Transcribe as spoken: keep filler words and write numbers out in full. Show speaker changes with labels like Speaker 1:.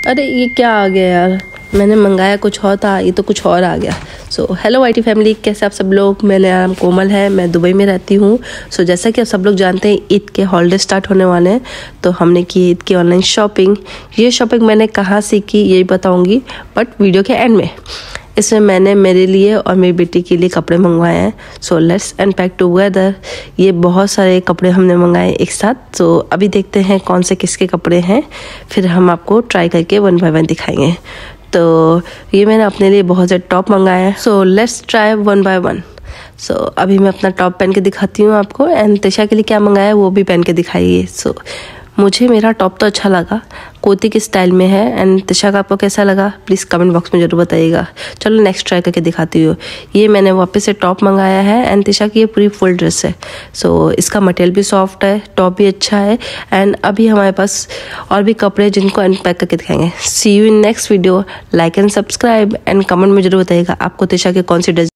Speaker 1: अरे ये क्या आ गया यार, मैंने मंगाया कुछ और था, ये तो कुछ और आ गया। सो हेलो वाईटी फैमिली, कैसे आप सब लोग। मेरा नाम कोमल है, मैं दुबई में रहती हूँ। सो so, जैसा कि आप सब लोग जानते हैं ईद के हॉलीडे स्टार्ट होने वाले हैं, तो हमने की ईद की ऑनलाइन शॉपिंग। ये शॉपिंग मैंने कहाँ से की यही बताऊँगी, बट वीडियो के एंड में। इसमें मैंने मेरे लिए और मेरी बेटी के लिए कपड़े मंगवाए हैं। So let's unpack together. ये बहुत सारे कपड़े हमने मंगाए एक साथ। सो so, अभी देखते हैं कौन से किसके कपड़े हैं, फिर हम आपको ट्राई करके वन बाय वन दिखाएंगे। तो ये मैंने अपने लिए बहुत से टॉप मंगाए हैं। So let's try one by one. So अभी मैं अपना टॉप पहन के दिखाती हूँ आपको, एंड तिशा के लिए क्या मंगाया है वो भी पहन के दिखाइए। सो so, मुझे मेरा टॉप तो अच्छा लगा, कोती के स्टाइल में है। एंड तिशा का आपको कैसा लगा प्लीज़ कमेंट बॉक्स में ज़रूर बताइएगा। चलो नेक्स्ट ट्राई करके दिखाती हूँ। ये मैंने वापस से टॉप मंगाया है, एंड तिशा की ये पूरी फुल ड्रेस है। सो so, इसका मटेरियल भी सॉफ्ट है, टॉप भी अच्छा है। एंड अभी हमारे पास और भी कपड़े जिनको अनपैक करके दिखाएंगे। See you in next video. Like and subscribe and comment में ज़रूर बताइएगा आपको तिशा के कौन सी ड्रेस